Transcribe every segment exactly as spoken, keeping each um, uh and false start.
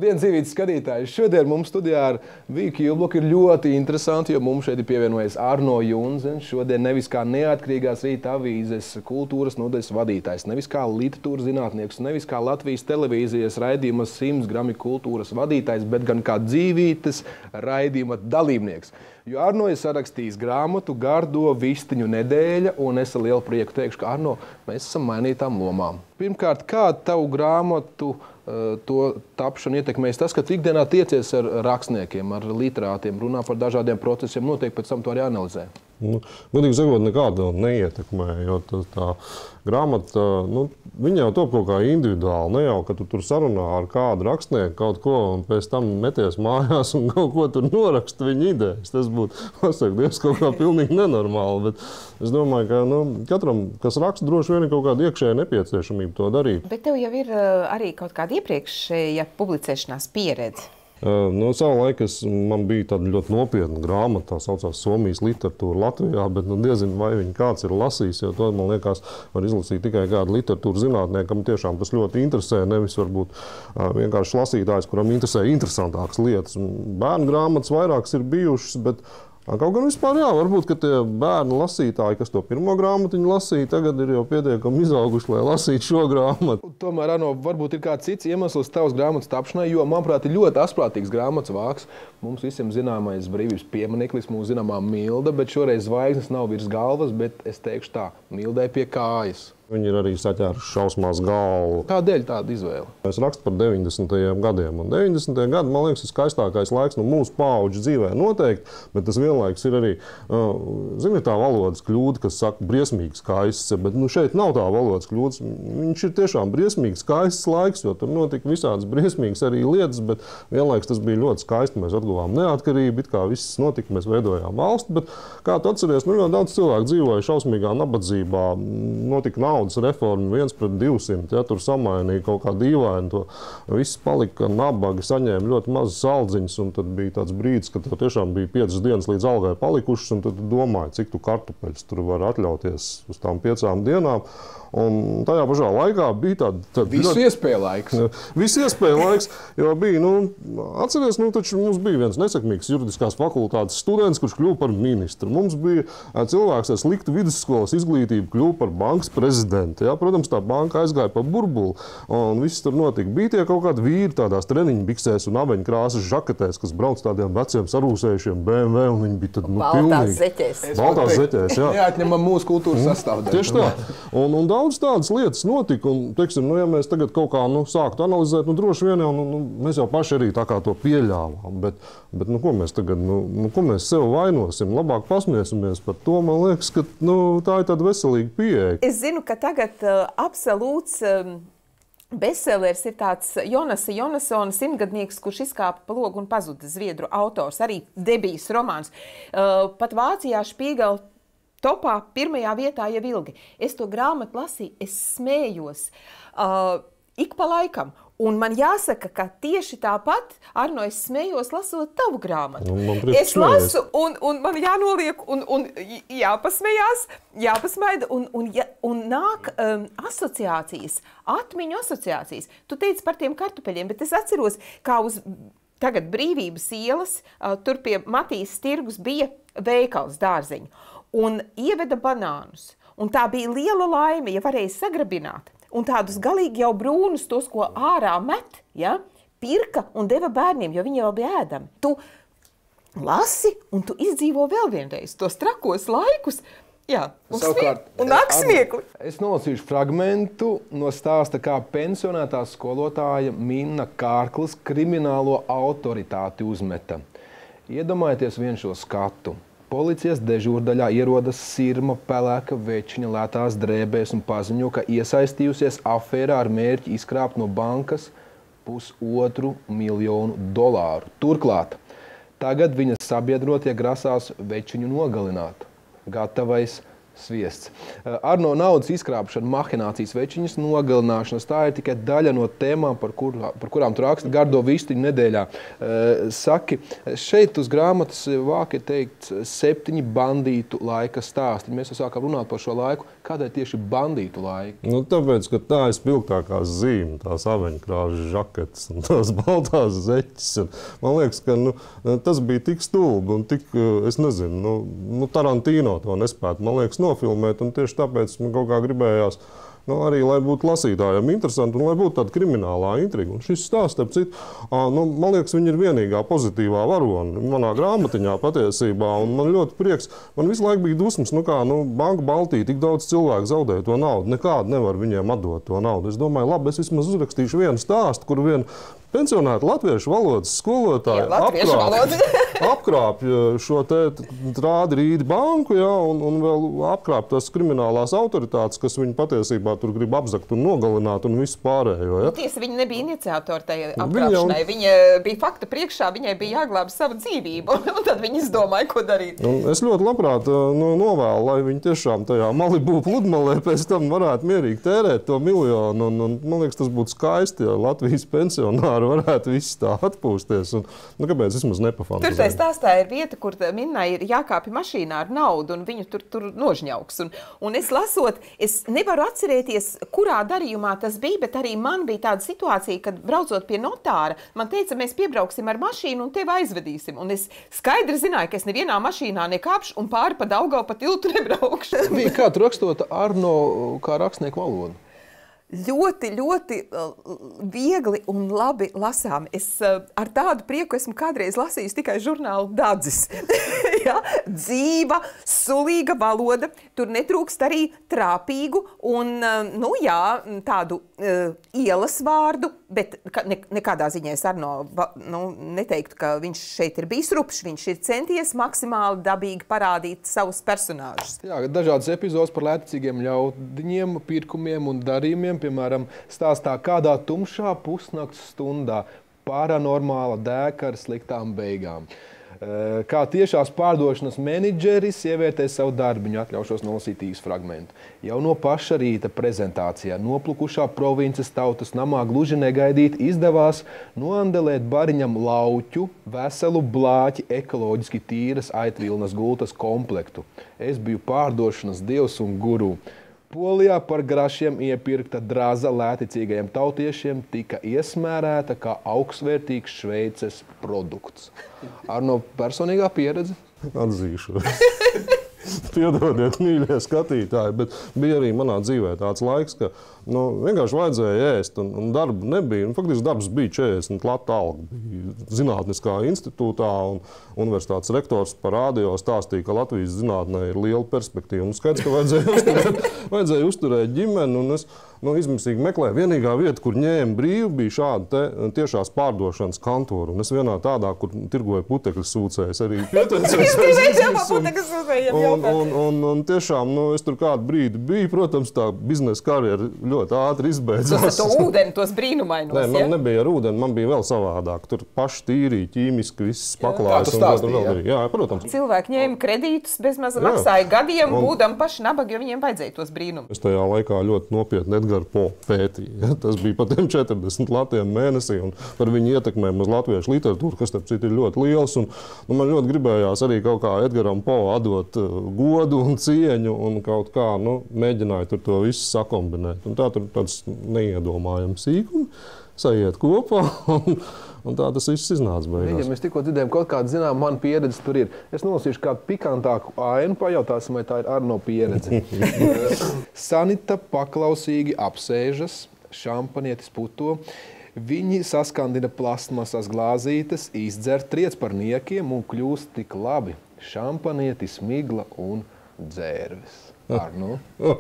Labdien, dzīvības skatītāji! Šodien mums studijā ar Viju Kilbloku ir ļoti interesanti, jo mums šeit ir pievienojies Arno Junzens. Šodien nevis kā neatkarīgās Rīta avīzes kultūras nodaļas vadītājs, nevis kā literatūras zinātnieks, nevis kā Latvijas televīzijas raidījuma simts grami kultūras vadītājs, bet gan kā dzīvītes raidījuma dalībnieks. Jo Arno ir sarakstījis grāmatu Gardo vistiņu nedēļa, un es ar lielu prieku teikšu, ka Arno, mēs esam mainītām lomām. Pirmkārt, kā tavu grāmatu to tapšanu ietekmēs tas, ka tu ikdienā tiecies ar rakstniekiem, ar literātiem, runā par dažādiem procesiem, noteikti pēc tam to arī analizē? Nu, godīgi sakot, nekāda neietekmē, jo tā, tā grāmata, nu, viņa jau top kaut kā individuāli, ne jau, ka tu tur sarunā ar kādu rakstnieku kaut ko un pēc tam meties mājās un kaut ko tur noraksta viņa idejas. Tas būtu, pasaka, Dievs, kaut kā pilnīgi nenormāli, bet es domāju, ka nu, katram, kas raksta, droši vien ir kaut kāda iekšēja nepieciešamība to darīt. Bet tev jau ir arī kaut kāda iepriekšēja publicēšanās pieredze. No savu laiku es, man bija tāda ļoti nopietna grāmata, tā saucās Somijas literatūra Latvijā, bet nu, diezinu, vai viņa kāds ir lasījis, jo to, man liekas, var izlasīt tikai kādu literatūru zinātniekam, tiešām tas ļoti interesē, nevis varbūt vienkārši lasītājs, kuram interesē interesantākas lietas. Bērnu grāmatas vairākas ir bijušas, bet kaut gan vispār jā, varbūt, ka tie bērnu lasītāji, kas to pirmo grāmatiņu lasīja, tagad ir jau pietiekami izauguši, lai lasītu šo grāmatu. Tomēr, Arno, varbūt ir kāds cits iemesls tavas grāmatas tapšanai, jo, manuprāt, ir ļoti asprātīgs grāmatas vāks. Mums visiem zināmais brīvības piemineklis, mūsu zināmā Milda, bet šoreiz zvaigznes nav virs galvas, bet es teikšu tā, Mildai pie kājas. Viņi ir arī saķēruši šausmās galvu. Kādēļ tāda izvēle? Es rakstu par deviņdesmitajiem gadiem. Un deviņdesmitie gadi, man liekas, ir skaistākais laiks no mūsu paauģu dzīvē noteikti, bet tas vienlaikus ir arī, zini, tā valodas kļūda, kas saka briesmīgi skaists, bet nu, šeit nav tā valodas kļūdas. Viņš ir tiešām briesmīgi skaists laiks, jo tur notika visādas briesmīgas arī lietas, bet vienlaikus tas bija ļoti skaisti. Mēs atguvām neatkarību, it kā viss notika, mēs veidojām valsti, bet kā tu atceries, nu ļoti daudz cilvēku dzīvoja šausmīgā nabadzībā, notika naudas reforma viens pret divsimt, ja, tur samainīja kaut kā dīvaini, to viss palika nabagi, saņēma ļoti mazas aldziņas, un tad bija tāds brīdis, kad tev tiešām bija piecas dienas līdz algai palikušas, un tad tu domāji, cik tu kartupeļus tur var atļauties uz tām piecām dienām. Un tajā pašā laikā bija tāda... tāda visu ļoti, iespēja laiks. Visu iespēja laiks, jo bija, nu, atceries, nu, taču mums bija viens nesekmīgs juridiskās fakultātes students, kurš kļuva par ministru. Mums bija cilvēks ar sliktu vidusskolas izglītību, kļuva par bankas prezidentu. Ja? Protams, tā banka aizgāja pa burbuli, un viss tur notika. Bija tie kaut kādi vīri tādās treniņu biksēs un aveņu krāsas žaketēs, kas brauc tādiem veciem sarūsējušiem B M W, un viņi bija tad, nu, Baltās zeķēs. Baltās zeķēs, jā. Neatņemam mūsu kultūras sastāvdaļu. Tieši tā. Un, un daudz tādas lietas notika, un, teiksim, nu, ja mēs tagad kaut kā, nu, sāktu analizēt, nu, droši vien jau, nu, nu, mēs jau paši arī tā kā to pieļāvām, bet, bet, nu, ko mēs tagad, nu, nu, ko mēs sev vainosim, labāk pasmiesimies par to, man liekas, ka, nu, tā ir tāda veselīga pieeja. Es zinu, ka tagad uh, absolūts um, bestsellers ir tāds Jonasa Jonasona Simtgadnieks, kurš izkāpa pa logu un pazuda, zviedru autors, arī debijas romāns. Uh, pat Vācijā Špīgela topā pirmajā vietā jau ilgi. Es to grāmatu lasīju, es smējos uh, ik pa laikam. Un man jāsaka, ka tieši tāpat, Arno, es smējos lasot tavu grāmatu. Es lasu, un, un man jānoliek, un, un jāpasmējās, jāpasmaida, un, un, ja, un nāk um, asociācijas, atmiņu asociācijas. Tu teici par tiem kartupeļiem, bet es atceros, kā uz tagad Brīvības ielas, uh, tur pie Matīs tirgus bija veikals dārziņu. Un ieveda banānus. Un tā bija liela laime, ja varēja sagrabināt. Un tādus galīgi jau brūnus, tos, ko ārā met, ja, pirka un deva bērniem, jo viņi jau bija ēdami. Tu lasi, un tu izdzīvo vēl vienreiz tos trakos laikus. Jā, un, Savukārt, un nāk smiekli. Es nolasīšu fragmentu no stāsta, kā pensionētā skolotāja Minna Kārklis kriminālo autoritāti uzmeta. Iedomājieties vien šo skatu. Policijas dežūrdaļā ierodas Sirma pelēka večiņa lētās drēbēs un paziņo, ka iesaistījusies afērā ar mērķi izkrāpt no bankas pusotru miljonu dolāru. Turklāt, tagad viņas sabiedrotie grasās večiņu nogalināt. Gatavais sviests. Arno, naudas izkrāpšana, mahinācijas, večiņas nogalināšanas, tā ir tikai daļa no tēmām, par, kur, par kurām tu raksti Gardo vistiņu nedēļā. Saki, šeit uz grāmatas vāk ir teikts septiņi bandītu laika stāsti. Mēs jau sākām runāt par šo laiku. kādēļ tieši bandītu laiki? Nu, tāpēc, ka tā ir spilgtākā zīme, tās aveņkrāžu žaketes un tās baltās zeķes. Un, man liekas, ka nu, tas bija tik stulbi un tik, es nezinu, nu, nu Tarantino to nespētu, man liekas, nofilmēt. Un tieši tāpēc man kaut kā gribējās, nu, arī, lai būtu lasītājiem interesanti un lai būtu tāda kriminālā intriga. Un šis stāsts, starp citu, nu, man liekas, viņa ir vienīgā pozitīvā varone manā grāmatiņā patiesībā. Un man ļoti prieks, man visu laiku bija dusmas, nu kā, nu, Banka Baltija, tik daudz cilvēku zaudēja to naudu, nekādu nevar viņiem atdot to naudu. Es domāju, labi, es vismaz uzrakstīšu vienu stāstu, kur vienu pensionāta latviešu valodas skolotāja apkrāpja apkrāp šo te Trādi Rīdi banku, ja, un, un vēl apkrāp tās kriminālās autoritātes, kas viņu patiesībā tur grib apzakt un nogalināt un visu pārējo. Ja. Nu, tiesa, viņa nebija iniciatori tajā apkrāpšanai. Viņa, viņa bija fakta priekšā, viņai bija jāglāb savu dzīvību, un tad viņa izdomāja, ko darīt. Un es ļoti labprāt nu, novēlu, lai viņi tiešām tajā Malibu pludmalē pēc tam varētu mierīgi tērēt to miljonu. Un, un, man liekas, tas būtu skaisti, ja Latvijas pensionāri varētu viss tā atpūsties. Un, nu, kāpēc vismaz nepafantazēt? Tur tajā stāstā ir vieta, kur Minnai ir jākāpj mašīnā ar naudu, un viņu tur, tur nožņauks. Un, un es lasot, es nevaru atcerēties, kurā darījumā tas bija, bet arī man bija tāda situācija, kad braucot pie notāra, man teica, mēs piebrauksim ar mašīnu un tevi aizvedīsim. Un es skaidri zināju, ka es nevienā mašīnā nekāpšu un pāri pa Daugava pa tiltu nebraukšu. Bija kā tu rakstot Arno kā rakstnieku valodu? Ļoti, ļoti viegli un labi lasām. Es ar tādu prieku esmu kādreiz lasījusi tikai žurnālu Dadzis. Ja? Dzīva, sulīga valoda, tur netrūkst arī trāpīgu un, nu jā, tādu uh, ielas vārdu, bet ne, nekādā ziņā es Arno nu, neteiktu, ka viņš šeit ir bijis rupšs. Viņš ir centies maksimāli dabīgi parādīt savus personāžus. Jā, dažādas epizodes par lētcīgiem ļaudiņiem, pirkumiem un darījumiem. Piemēram, stāstā kādā tumšā pusnakts stundā paranormāla dēka ar sliktām beigām. Kā tiešās pārdošanas menedžeris ievietē savu darbiņu, atļaušos nolasīt īsu fragmentu. Jau no paša rīta prezentācijā noplukušā provinces tautas namā gluži negaidīt izdevās noandelēt bariņam lauķu, veselu blāķi ekoloģiski tīras aitvilnas gultas komplektu. Es biju pārdošanas dievs un guru. Polijā par grašiem iepirkta draza lēticīgajiem tautiešiem tika iesmērēta kā augstsvērtīgs Šveices produkts. Arno, personīgā pieredze? Atzīšu. Piedodiet, mīļie skatītāji, bet bija arī manā dzīvē tāds laiks, ka nu, vienkārši vajadzēja ēst un, un darbu nebija. Un, faktiski darbs bija četrdesmit lata alga. Bija Zinātniskā institūtā un universitātes rektors par radio stāstīja, ka Latvijas zinātnē ir liela perspektīva. Un skaidrs, ka vajadzēja uzturēt, vajadzēja uzturēt ģimeni. Un es nu, izmisīgi meklēju. Vienīgā vieta, kur ņēma brīvi, bija šāda te, tiešās pārdošanas kantora. Un es vienā tādā, kur tirgoja putekļu sūcējs, arī pieteicos. Un, un, un, un tiešām, nu, es tur kādu brīdi biju, protams, tā biznesa karjera ļoti ātri izbeidzās. Tas ar to ūdeni, tos brīnumainos, Nē, man ja? nebija ar ūdeni, man bija vēl savādāk. Tur paši tīrīja, ķīmiski, viss paklājas. Jā, tu stāstīji, jā. Jā, protams. Cilvēki ņēma kredītus, bezmaz maksāja gadiem, un... būdam paši nabagi, jo viņiem vajadzēja tos brīnumus. Es tajā laikā ļoti nopietni Edgara Po pētīju. Ja? Tas bija pa tiem četrdesmit latiem mēnesī, un par viņu ietekmēm uz latviešu literatūru, kas, starp citu, ir ļoti liels. Un, nu, man ļoti gribējās arī kaut kā Edgaram Po atdot godu un cieņu un kaut kā nu, mēģināju tur to visu sakombinēt. Un tā tur tāds neiedomājams sīkumi sajiet kopā un, un tā tas viss iznāca beigās. Ja mēs tikko dzirdējām, kaut kāda zinām, man pieredze tur ir. Es nolasīšu kādu pikantāku ainu, pajautāsim, vai tā ir Arno pieredze. Sanita paklausīgi apsēžas, šampanietis puto. Viņi saskandina plastmasas glāzītes, izdzer triecparniekiem un kļūst tik labi. Šampanietis, migla un dzērvis. Arno.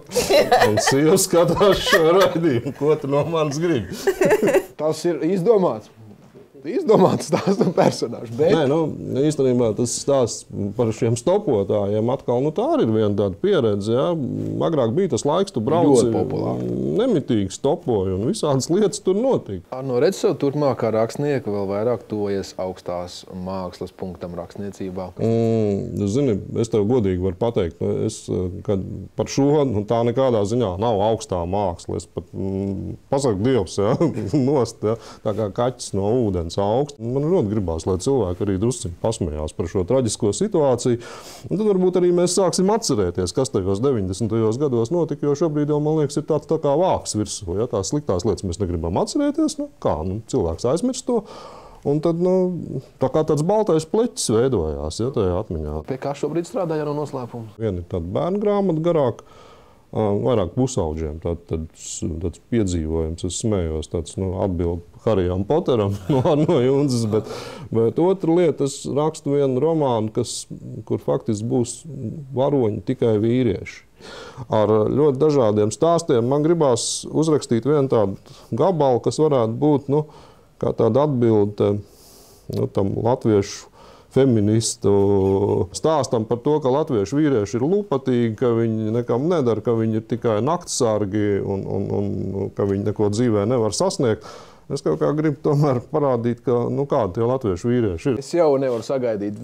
Un sieva skatās šo raidījumu, ko tu no manis gribi. Tas ir izdomāts. Izdomāts stāsts un personāžs. Bet... Nē, nu, īstenībā tas stāsts par šiem stopotājiem atkal, nu tā arī ir viena tāda pieredze, jā. Agrāk bija tas laiks, tu brauci, nemitīgi stopoji un visādas lietas tur notika. Arno, redz sev turpmākā rakstnieka vēl vairāk tojies augstās mākslas punktam rakstniecībā? Mm, zini, es tev godīgi varu pateikt, es, kad par šo, nu, tā nekādā ziņā nav augstā māksla. Es pat mm, pasaku Dievs, jā, nost, jā, tā kā kaķis no ūdens. līmenis augsts. Man ļoti gribās, lai cilvēki arī drusciņi pasmējās par šo traģisko situāciju. Un tad varbūt arī mēs sāksim atcerēties, kas tajos deviņdesmitajos gados notika, jo šobrīd jau, man liekas, ir tāds tā kā vāks virsū. Ja? Tās sliktās lietas mēs negribam atcerēties. Nu, kā? Nu, cilvēks aizmirst to. Un tad, nu, tā kā tāds baltais pleķis veidojās, ja, tajā atmiņā. Pie kā šobrīd strādā jau no noslēpuma? Viena ir tāda bērnu grāmata garāk, vairāk pusauģiem. Tad, tāds, tāds piedzīvojums, es smējos, tāds nu, atbild Harijam Poteram no Arno Junzes, bet, bet otra lieta, es rakstu vienu romānu, kas, kur faktiski būs varoņi tikai vīrieši. Ar ļoti dažādiem stāstiem man gribās uzrakstīt vienu tādu gabalu, kas varētu būt, nu, kā tāda atbilde nu, tam latviešu feministu stāstam par to, ka latviešu vīrieši ir lupatīgi, ka viņi nekam nedara, ka viņi ir tikai naktsargi un, un, un ka viņi neko dzīvē nevar sasniegt. Es kaut kā gribu tomēr parādīt, ka, nu, kādi tie latviešu vīrieši ir. Es jau nevaru sagaidīt.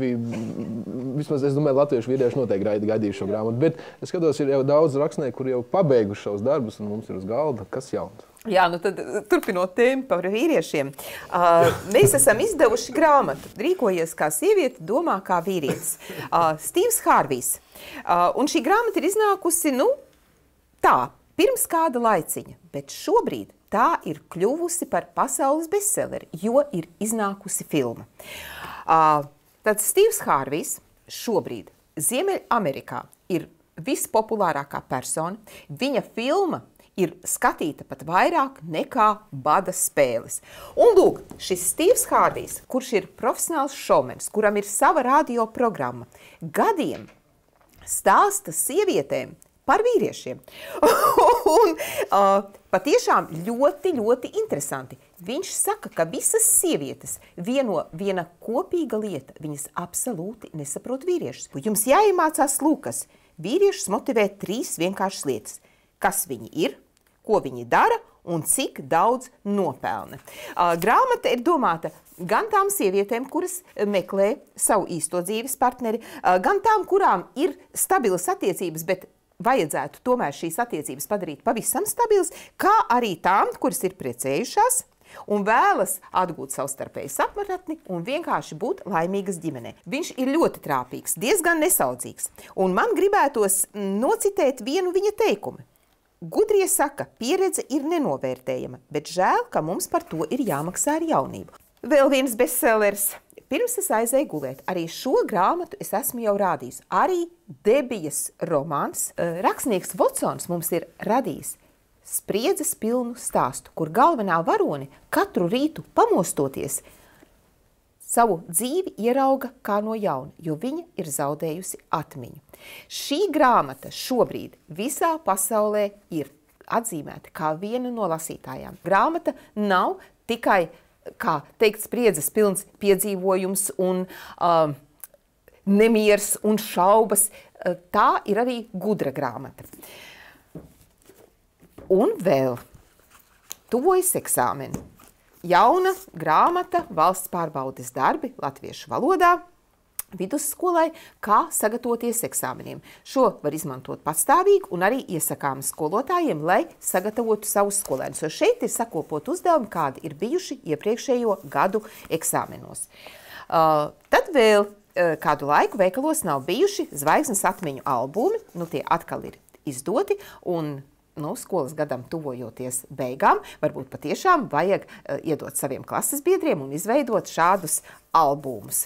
Vismaz es domāju, latviešu vīrieši noteikti gaidīšu šo grāmatu. Bet es skatos, ir jau daudz rakstnieku, kuri jau pabeiguši savus darbus, un mums ir uz galda kas jauns. Jā, nu tad turpinot tēmu par vīriešiem. Uh, mēs esam izdevuši grāmatu Rīkojies kā sieviete, domā kā vīrietis. Uh, Stīvs Hārvijs. Uh, un šī grāmata ir iznākusi, nu, tā, pirms kāda laiciņa. Bet šobrīd tā ir kļuvusi par pasaules bestselleri, jo ir iznākusi filma. Uh, tad Stīvs Hārvijs šobrīd Ziemeļamerikā ir vispopulārākā persona. Viņa filma ir skatīta pat vairāk nekā Bada spēles. Un lūk, šis Stīvs Hārvijs, kurš ir profesionāls šovmenis, kuram ir sava radio programma, gadiem stāsta sievietēm par vīriešiem. Un uh, patiešām ļoti, ļoti interesanti. Viņš saka, ka visas sievietes vieno viena kopīga lieta. Viņas absolūti nesaprot vīriešus. Jums jāiemācās lūkas. Vīriešus motivē trīs vienkāršas lietas. Kas viņi ir, ko viņi dara un cik daudz nopelna. Uh, grāmata ir domāta gan tām sievietēm, kuras meklē savu īsto dzīves partneri, uh, gan tām, kurām ir stabilas attiecības, bet vajadzētu tomēr šīs attiecības padarīt pavisam stabilas, kā arī tām, kuras ir precējušās un vēlas atgūt savstarpēju sapratni un vienkārši būt laimīgas ģimenē. Viņš ir ļoti trāpīgs, diezgan nesaudzīgs, un man gribētos nocitēt vienu viņa teikumu. Gudrie saka, pieredze ir nenovērtējama, bet žēl, ka mums par to ir jāmaksā ar jaunību. Vēl viens bestselleris. Pirms es aizēju gulēt, arī šo grāmatu es esmu jau rādījis. Arī Debijas romāns. Rakstnieks Votsons mums ir radījis spriedzes pilnu stāstu, kur galvenā varone katru rītu pamostoties savu dzīvi ierauga kā no jauna, jo viņa ir zaudējusi atmiņu. Šī grāmata šobrīd visā pasaulē ir atzīmēta kā viena no lasītājām. Grāmata nav tikai, kā teikt, spriedzes pilns piedzīvojums un uh, nemiers un šaubas. Tā ir arī gudra grāmata. Un vēl tuvojas eksāmeni. Jauna grāmata valsts pārbaudes darbi latviešu valodā vidusskolai, kā sagatavoties eksāmeniem. Šo var izmantot patstāvīgi un arī iesakām skolotājiem, lai sagatavotu savus skolēnus. Jo šeit ir sakopot uzdevumi, kādi ir bijuši iepriekšējo gadu eksāmenos. Uh, tad vēl uh, kādu laiku veikalos nav bijuši zvaigznes atmiņu albumi, nu tie atkal ir izdoti un nu, skolas gadam tuvojoties beigām, varbūt patiešām vajag uh, iedot saviem klases biedriem un izveidot šādus albumus.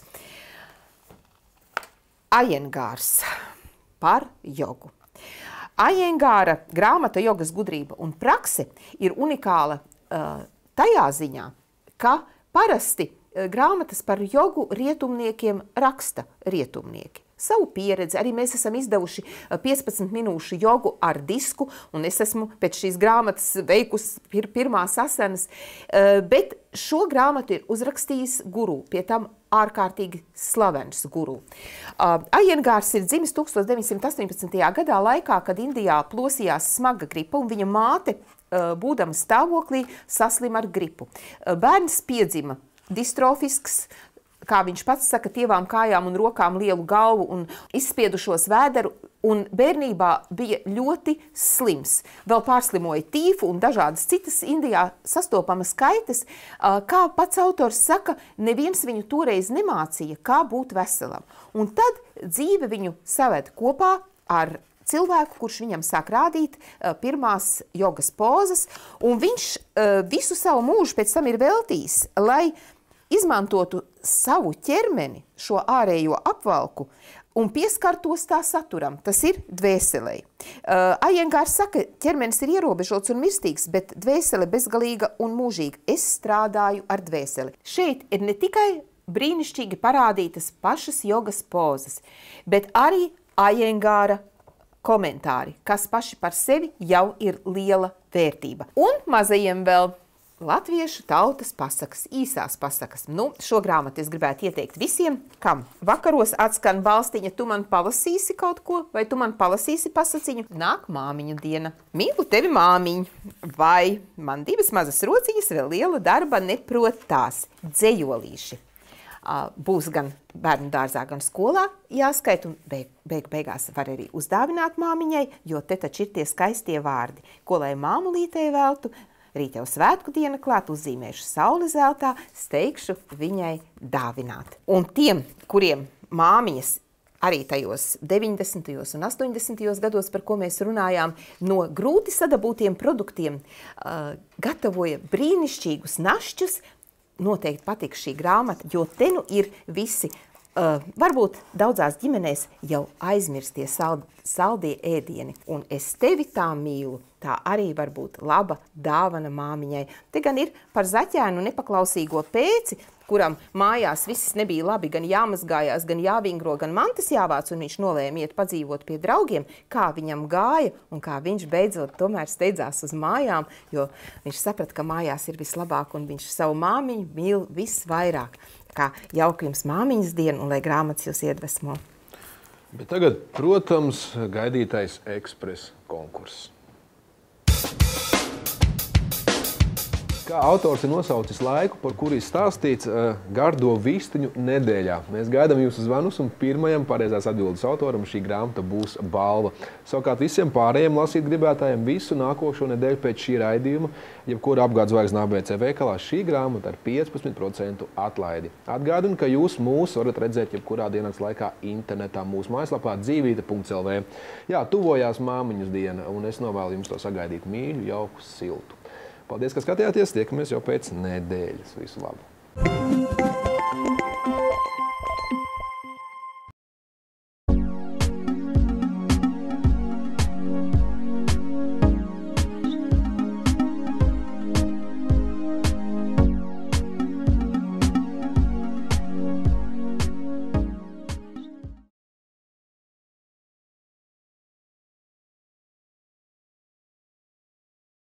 Ajengārs par jogu. Ajengāra grāmata Jogas gudrība un prakse ir unikāla uh, tajā ziņā, ka parasti uh, grāmatas par jogu rietumniekiem raksta rietumnieki. Savu pieredzi. Arī mēs esam izdevuši piecpadsmit minūšu jogu ar disku, un es esmu pēc šīs grāmatas veikusi pir pirmās asanas, bet šo grāmatu ir uzrakstījis guru, pie tam ārkārtīgi slavens guru. Ajengārs ir dzimis tūkstoš deviņsimt astoņpadsmitajā gadā laikā, kad Indijā plosījās smaga gripa, un viņa māte, būdama stāvoklī, saslima ar gripu. Bērns piedzima distrofisks, kā viņš pats saka, tievām kājām un rokām lielu galvu un izspiedušos vēderu, un bērnībā bija ļoti slims. Vēl pārslimoja tīfu un dažādas citas Indijā sastopamas kaitas. Kā pats autors saka, neviens viņu toreiz nemācīja, kā būt veselam. Un tad dzīve viņu saved kopā ar cilvēku, kurš viņam sāk rādīt uh, pirmās jogas pozas, un viņš uh, visu savu mūžu pēc tam ir veltījis, lai izmantotu savu ķermeni, šo ārējo apvalku, un pieskartos tā saturam, tas ir dvēselei. Uh, Aiengārs saka, ķermenis ir ierobežots un mirstīgs, bet dvēsele bezgalīga un mūžīga. Es strādāju ar dvēseli. Šeit ir ne tikai brīnišķīgi parādītas pašas jogas pozas, bet arī Aiengāra komentāri, kas paši par sevi jau ir liela vērtība. Un mazajiem vēl latviešu tautas pasakas, īsās pasakas. Nu, šo grāmatu es gribētu ieteikt visiem, kam vakaros atskan balstiņa, tu man palasīsi kaut ko, vai tu man palasīsi pasaciņu. Nāk māmiņu diena. Mīlu tevi, māmiņ. Vai man divas mazas rociņas, vēl liela darba neprot tās. Dzejolīši. Būs gan bērnu dārzā, gan skolā jāskait, un beig, beig, beigās var arī uzdāvināt māmiņai, jo te taču ir tie skaistie vārdi, ko lai māmulītei veltu. Rīt jau svētku diena klāt, uzzīmēšu sauli zeltā, steigšu viņai dāvināt. Un tiem, kuriem māmiņas arī tajos deviņdesmitajos un astoņdesmitajos gados, par ko mēs runājām, no grūti sadabūtiem produktiem uh, gatavoja brīnišķīgus našķus, noteikti patiks šī grāmata, jo te nu ir visi, uh, varbūt daudzās ģimenēs jau aizmirstie sald, saldie ēdieni. Un es tevi tā mīlu, tā arī var būt laba dāvana māmiņai. Te gan ir par zaķēnu nepaklausīgo pēci, kuram mājās viss nebija labi, gan jāmazgājās, gan jāvingro, gan mantas jāvāc, un viņš nolēma iet padzīvot pie draugiem, kā viņam gāja, un kā viņš beidzot tomēr steidzās uz mājām, jo viņš saprata, ka mājās ir vislabāk, un viņš savu māmiņu mīl visvairāk. Kā jauka jums māmiņas diena, un lai grāmatas jūs iedvesmo. Bet tagad, protams, gaidītais ekspresa konkurss. Kā autors ir nosaucis laiku, par kuru ir stāstīts uh, gardo vistiņu nedēļā. Mēs gaidām jūsu zvanus, un pirmajam pareizās atbildes autoram šī grāmata būs balva. Savukārt visiem pārējiem lasīt gribētājiem visu nākošo nedēļu pēc šī raidījuma, jebkura apgādes zvaigznes A B C veikalā, šī grāmata ar piecpadsmit procentu atlaidi. Atgādinu, ka jūs mūs varat redzēt jebkurā dienas laikā internetā mūsu mājaslapā dzīvīte punkts L V. Jā, tuvojās māmiņas diena, un es novēlu jums to sagaidīt mīļu, jauku, siltu. Paldies, ka skatījāties. Tiekamies jau pēc nedēļas. Visu labu!